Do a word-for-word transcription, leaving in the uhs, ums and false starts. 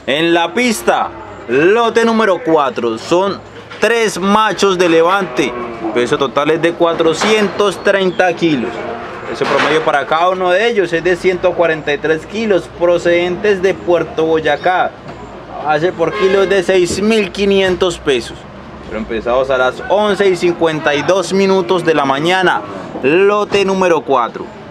En la pista, lote número cuatro, son tres machos de levante, peso total es de cuatrocientos treinta kilos. Peso promedio para cada uno de ellos es de ciento cuarenta y tres kilos, procedentes de Puerto Boyacá. Hace por kilo es de seis mil quinientos pesos. Pero empezamos a las once y cincuenta y dos minutos de la mañana, lote número cuatro.